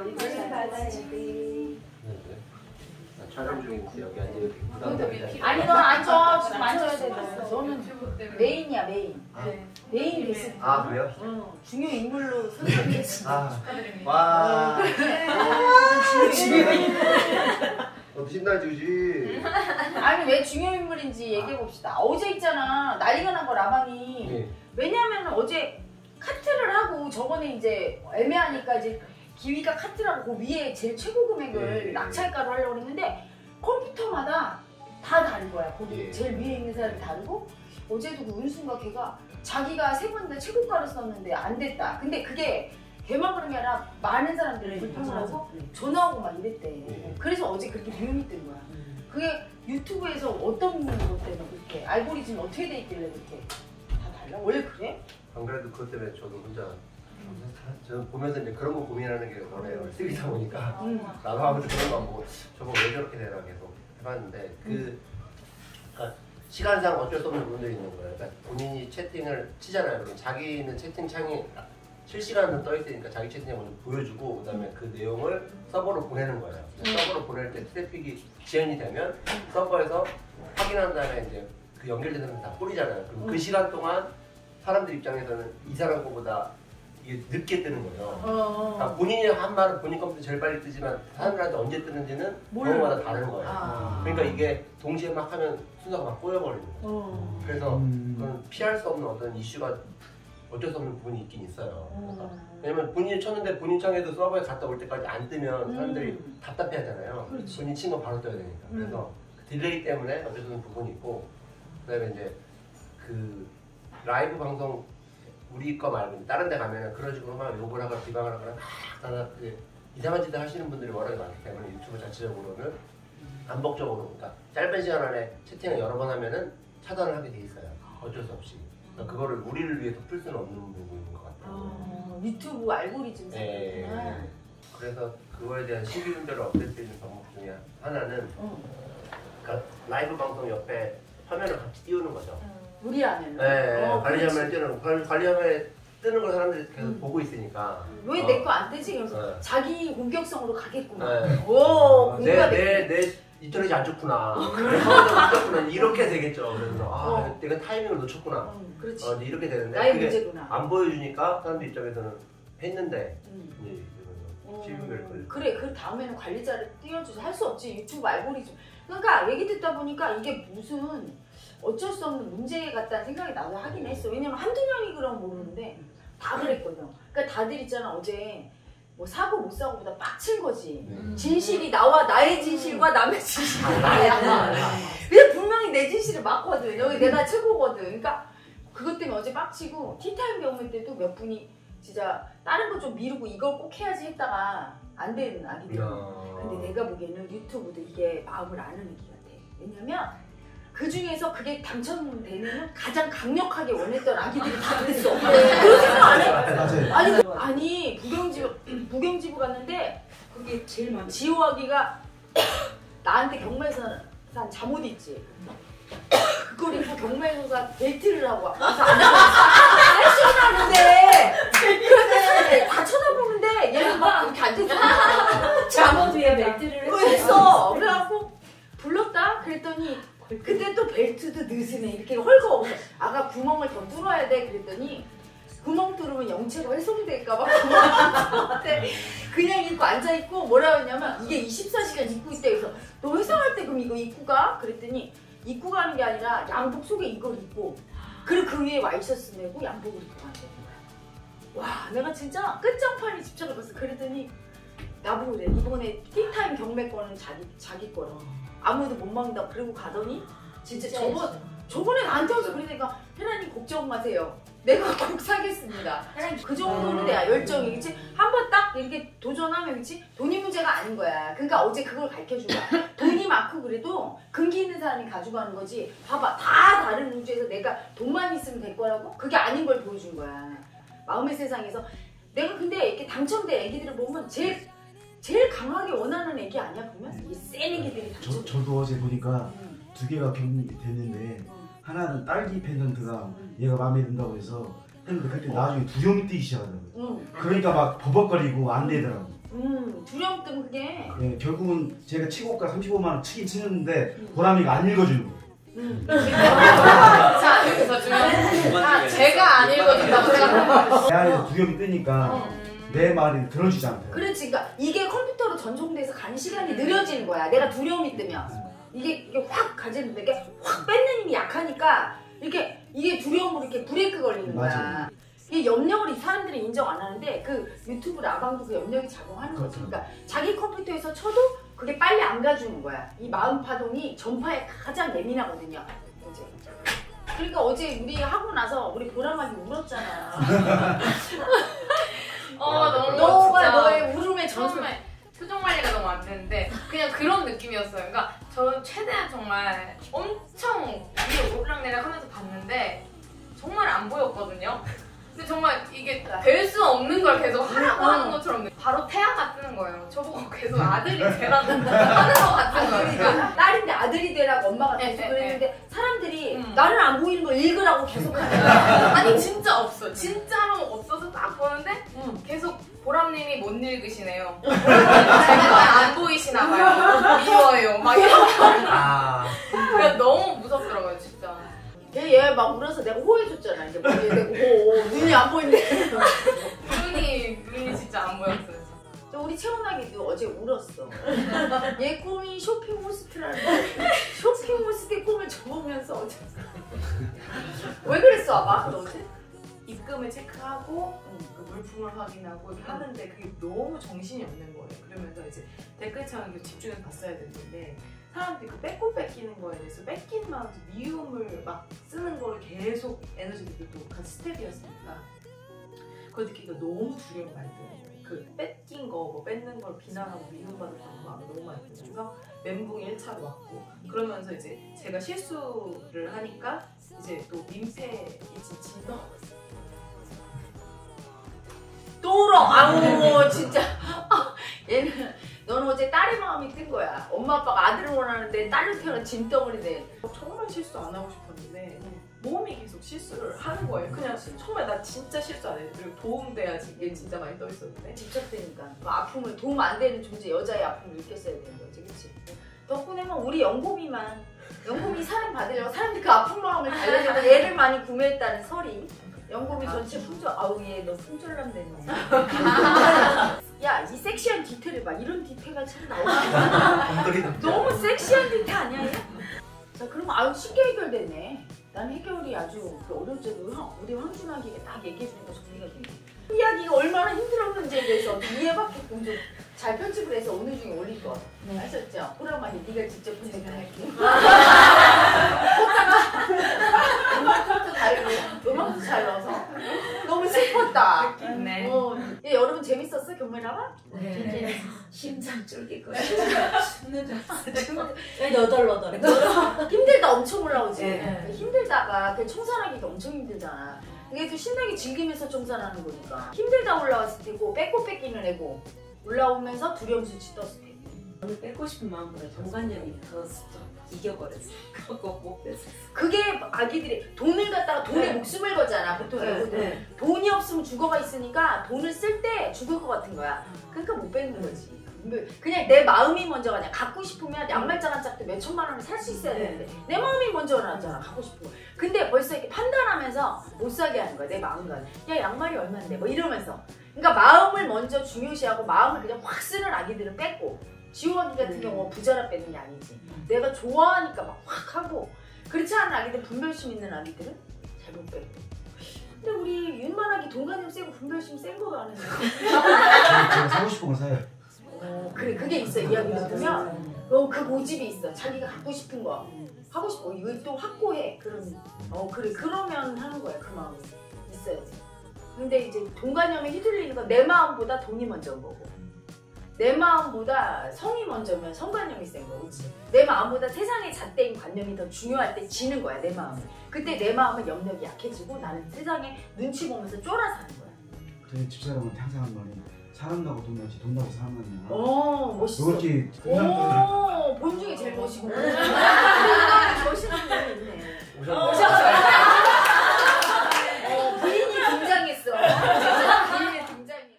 촬영 중인데 여기 앉으면 부담됩니다. 아니 넌 앉아. 지금 앉아야 돼. 너는 메인이야 메인. 메인 됐을 때. 아 그래요? 응. 중요 인물로 선정됐어. 와. 중요 인물. 신나지 그지? 아니 왜 중요 인물인지 얘기해 봅시다. 어제 있잖아 난리가 난 거 라방이. 네. 왜냐면 어제 카트를 하고 저번에 이제 애매하니까 이제 기위가 카트라고 그 위에 제일 최고 금액을 낙찰가로 하려고 했는데 컴퓨터마다 다 다른 거야. 거기 제일 위에 있는 사람이 다르고 어제도 그 은수인가 걔가 자기가 세 번 다 최고가를 썼는데 안 됐다. 근데 그게 걔만 그런 게 아니라 많은 사람들이 불평을 하고 전화하고 막 이랬대. 그래서 어제 그렇게 비용이 뜬 거야. 그게 유튜브에서 어떤 것 때문에 그렇게 알고리즘이 어떻게 돼 있길래 그렇게 다 달라? 원래 그래? 안 그래도 그것 때문에 저도 혼자 저는 보면서 이제 그런 거 고민하는 게 원해요. 쓰기다 보니까 나도 아무튼 그런 거 안 보고 저거 왜 저렇게 되나 계속 해봤는데 그러니까 시간상 어쩔 수 없는 부분들이 있는 거예요. 그러니까 본인이 채팅을 치잖아요. 그럼 자기는 채팅창이 실시간으로 떠 있으니까 자기 채팅을 먼저 보여주고 그다음에 그 내용을 서버로 보내는 거예요. 서버로 보낼 때 트래픽이 지연이 되면 서버에서 확인한 다음에 이제 그 연결되는 건 다 뿌리잖아요. 그럼 그 시간 동안 사람들 입장에서는 이 사람 거보다 이게 늦게 뜨는 거예요. 그러니까 본인이 한 말은 본인 컴퓨터 제일 빨리 뜨지만 사람들한테 언제 뜨는지는 경우마다 다른 거예요. 그러니까 이게 동시에 막 하면 순서가 막 꼬여버리는 거예요. 그래서 그건 피할 수 없는 어떤 이슈가 어쩔 수 없는 부분이 있긴 있어요. 그러니까 왜냐면 본인이 쳤는데 본인 창에도 서버에 갔다 올 때까지 안 뜨면 사람들이 답답해 하잖아요. 본인 친 거 바로 떠야 되니까. 그래서 그 딜레이 때문에 어쩔 수 없는 부분이 있고 그 다음에 이제 그 라이브 방송 우리 거 말고 다른 데 가면은 그런 식으로 막 욕을 하거나 비방을 하거나 막 이상한 짓을 하시는 분들이 워낙에 많기 때문에 유튜브 자체적으로는 반복적으로 그러니까 짧은 시간 안에 채팅을 여러 번 하면은 차단을 하게 돼 있어요. 어쩔 수 없이. 그러니까 그거를 우리를 위해서 풀 수는 없는 부분인 것 같아요. 유튜브 알고리즘 생겼구나. 그래서 그거에 대한 시비 분별을 없앨 수 있는 방법 중에 하나는 그러니까 라이브 방송 옆에 화면을 같이 띄우는 거죠. 우리 화면. 네, 관리화면에 뜨는 관리화면에 뜨는 걸 사람들이 계속 보고 있으니까. 왜 내 거 안 뜨지? 그래서 자기 공격성으로 가겠구나. 네. 오, 내 인터넷이 안 좋구나. 내 컴퓨터가 안 좋구나. 이렇게 되겠죠. 그래서 내가 타이밍을 놓쳤구나. 그렇지. 이렇게 되는데 나의 문제구나. 안 보여주니까 사람들 입장에서는 했는데 이제 그래, 그 다음에는 관리자를 띄워줘서 할 수 없지. 유튜브 알고리즘. 그러니까 얘기 듣다 보니까 이게 무슨 어쩔 수 없는 문제 같다는 생각이 나도 하긴 했어. 왜냐면 한두 명이 그러면 모르는데 다 그랬거든. 그러니까 다들 있잖아 어제 뭐 사고 못 사고보다 빡친 거지. 진실이 나와 나의 진실과 남의 진실이 나야. 근데 분명히 내 진실을 맞거든. 여기 내가 최고거든. 그러니까 그것 때문에 어제 빡치고 티타임 경매 때도 몇 분이 진짜 다른 거 좀 미루고 이걸 꼭 해야지 했다가 안 되는 아기들. 근데 내가 보기에는 유튜브도 이게 마음을 아는 애기 같아. 왜냐면 그 중에서 그게 당첨되면 가장 강력하게 원했던 아기들이 다 그랬어. 그런 생각 안 해? 아니 부경지부 갔는데 그게 제일 많아. 지호 아기가 나한테 경매에서 산 잠옷 있지. 그걸 입고 경매에서 산 벨트를 하고 와. 그래서 안 하고 패션하는데 그런데 다 쳐다보는데 얘는 막 이렇게 앉아서 잠옷 위에 벨트를 했어. 그래갖고 불렀다 그랬더니 근데 또 벨트도 느슨해. 이렇게 헐거워. 아가 구멍을 더 뚫어야 돼. 그랬더니 구멍 뚫으면 영체가 훼손될까봐 구멍 그냥 입고 앉아있고 뭐라고 했냐면 이게 24시간 입고 있다. 그래서 너 회사할 때 그럼 이거 입고 가? 그랬더니 입고 가는 게 아니라 양복 속에 이걸 입고 그리고 그 위에 와이셔츠 메고 양복을 입고 간다는 거야. 와 내가 진짜 끝장판이 집착해봤어. 그랬더니 나보고 그래. 이번에 티타임 경매 거는 자기 거라. 아무도 못 막는다. 그러고 가더니 진짜 저번에 나한테 와서 그러니까 혜란이 걱정 마세요. 내가 꼭 사겠습니다. 그 정도는 돼야 열정이 그치? 한번 딱 이렇게 도전하면 그치? 돈이 문제가 아닌 거야. 그러니까 어제 그걸 가르쳐준 거야. 돈이 많고 그래도 금기 있는 사람이 가져가는 거지. 봐봐 다 다른 우주에서 내가 돈만 있으면 될 거라고? 그게 아닌 걸 보여준 거야. 마음의 세상에서 내가 근데 이렇게 당첨된 애기들을 보면 제일 강하게 원하는 애기 아니야 보면? 이 센 애기들이 당첨. 저도 어제 보니까 두 개가 됐는데 하나는 딸기 펜던트가 얘가 마음에 든다고 해서 했는데 그때 나중에 두 형이 뜨기 시작하더라고요. 그러니까 막 버벅거리고 안 되더라고. 두려움 때문에 그게. 예, 결국은 제가 치고가 35만 원 치긴 치는데 보람이가 안 읽어주는 거예요. 자, 여기서 중요한 제가 안 읽어준다고 생각하는 내 안에서 두려움이 뜨니까 내 말이 들어주지 않대요. 그렇지. 그러니까 이게 컴퓨터로 전송돼서 가는 시간이 느려지는 거야. 내가 두려움이 뜨면. 이게 확 가지는데 이게 확 뺏는 힘이 약하니까 이게 두려움으로 이렇게 브레이크 걸리는 거야. 맞아. 이게 염력을 이 사람들이 인정 안 하는데 그 유튜브 라방도 그 염력이 작용하는 거지. 그러니까 자기 컴퓨터에서 쳐도 그게 빨리 안 가주는 거야. 이 마음 파동이 전파에 가장 예민하거든요. 어제. 그러니까 어제 우리 하고 나서 우리 보람하게 울었잖아. 너무 너가 진짜 너의 울음의 전설. 처음에 표정 관리가 너무 안 되는데 그냥 그런 느낌이었어요. 그러니까 저는 최대한 정말 엄청 위에 오르락내락 하면서 봤는데 정말 안 보였거든요. 근데 정말 이게 될 수 없는 걸 계속 하라고 하는 것처럼 바로 태아가 뜨는 거예요. 저보고 계속 아들이 되라고 하는 것 같은 거예요. 그러니까 딸인데 아들이 되라고 엄마가 계속 그랬는데 사람들이 나는 안 보이는 걸 읽으라고 계속 하는 거야. 아니 진짜 없어. 진짜로 없어서 딱 보는데 계속 보람님이 못 읽으시네요. 제가 안 보이시나 봐요. 미워요. 막 이러고. 그러니까 너무 무섭더라고요 진짜. 얘 막 울어서 내가 호해줬잖아. 이제 머리에 대고 눈이 안 보이는데. 눈이 진짜 안 보였어요. 우리 채원아기도 어제 울었어. 얘 꿈이 쇼핑 호스트라는 쇼핑 호스트의 꿈을 접으면서 어제. 왜 그랬어 아마? 너 어제? 입금을 체크하고 그 물품을 확인하고 이렇게 하는데 그게 너무 정신이 없는 거예요. 그러면서 이제 댓글창을 집중해서 봤어야 됐는데 사람들이 그 뺏고 뺏기는 거에 대해서 뺏기는 마음에서 미움을 막 쓰는 거를 계속 에너지들도 같이 스텝이었으니까 그걸 느끼기가 너무 두려움이 많이 드는 거예요. 그 뺏긴 거, 뭐 뺏는 걸 비난하고 미움받았던 마음이 너무 많이 들면서 멘붕이 1차로 왔고 그러면서 이제 제가 실수를 하니까 이제 또 민폐에 지치는 또 울어! 아우 진짜. 얘는 너는 어제 딸의 마음이 뜬 거야. 엄마 아빠가 아들을 원하는데 딸을 태어난 짐덩어리 돼. 정말 실수 안 하고 싶었는데 몸이 계속 실수를 하는 거예요. 그냥 정말 나 진짜 실수 안 해. 그리고 도움돼야지 이게 진짜 많이 떠있었는데 집착되니까 그 아픔을 도움 안 되는 존재 여자의 아픔을 느꼈어야 되는 거지, 그치? 덕분에만 우리 영곰이 사랑 받으려고 사람들이 그 아픈 마음을 달래려고 얘를 많이 구매했다는 설이. 영곰이 전체 품절. 아우 얘 너 품절남 됐네. 야 이 섹시한 디테일을 봐. 이런 디테일가 참 나오지. 너무 섹시한 디테일 아니야 얘? 자 그럼 아유 쉽게 해결됐네. 난 해결이 아주 그 어려울 때도 우리 황준하기가 딱 얘기해주니까 정리가 되네. 이야기가 얼마나 힘들었는지에 대해서 이해받게끔 좀 잘 편집을 해서 오늘 중에 올릴 거. 아셨죠? 호랑만이 네가 직접 편집을 할게. 음악도 달고 음악도 잘 넣어서 너무 슬펐다. 네. 얘 여러분 재밌었어? 경매라마? 네. 심장 쫄깃거려. 너덜너덜해. 힘들다 엄청 올라오지. 네. 힘들다가 그 청산하기가 엄청 힘들잖아. 이게 또 신나게 즐기면서 청산하는 거니까. 힘들다 올라왔을 때고 뺏고 뺏기는 애고 올라오면서 두려움 수치 떴을 때. 오늘 뺏고 싶은 마음보다 정관념이 더 이겨버렸어. 그거 못 뺐어. 그게 아기들이 돈을 갖다가 돈에 목숨을 거잖아 보통 애들은. 돈이 없으면 죽어가 있으니까 돈을 쓸 때 죽을 것 같은 거야. 그러니까 못 뺏는 거지. 그냥 내 마음이 먼저 가냐. 갖고 싶으면 양말장 한 짝도 몇 천만 원을 살 수 있어야 되는데 내 마음이 먼저 나잖아 갖고 싶은 거. 근데 벌써 이렇게 판단하면서 못 사게 하는 거야. 내 마음과는. 야 양말이 얼마인데 뭐 이러면서. 그러니까 마음을 먼저 중요시하고 마음을 그냥 확 쓰는 아기들은 뺏고, 지호아기 같은 경우는 부자라 뺏는 게 아니지. 내가 좋아하니까 막 확 하고. 그렇지 않은 아기들, 분별심 있는 아기들은 잘 못 뺏고. 근데 우리 윤만하기 동간념 세고 분별심 센 거가 아닌데. 제가 사고 싶은 거 사요. 그래 그게 있어. 이야기를 들으면 그 고집이 있어. 자기가 갖고 싶은 거 하고 싶고 이거 또 확고해. 그래 그러면 하는 거야. 그 마음이 있어야지. 근데 이제 동간념에 휘둘리는 건 내 마음보다 돈이 먼저인 거고, 내 마음보다 성이 먼저면 성관념이 센 거지. 내 마음보다 세상의 잣대인 관념이 더 중요할 때 지는 거야. 내 마음은. 그때 내 마음은 영역이 약해지고 나는 세상에 눈치 보면서 쫄아 사는 거야. 저희 집사람한테 항상 한 말이 사람 나고 돈 나지 돈 나고 사람 나냐. 멋있어. 그렇게 생각하는 본 중에 제일 멋있고. 멋있는 분이 있네. 오셨나요?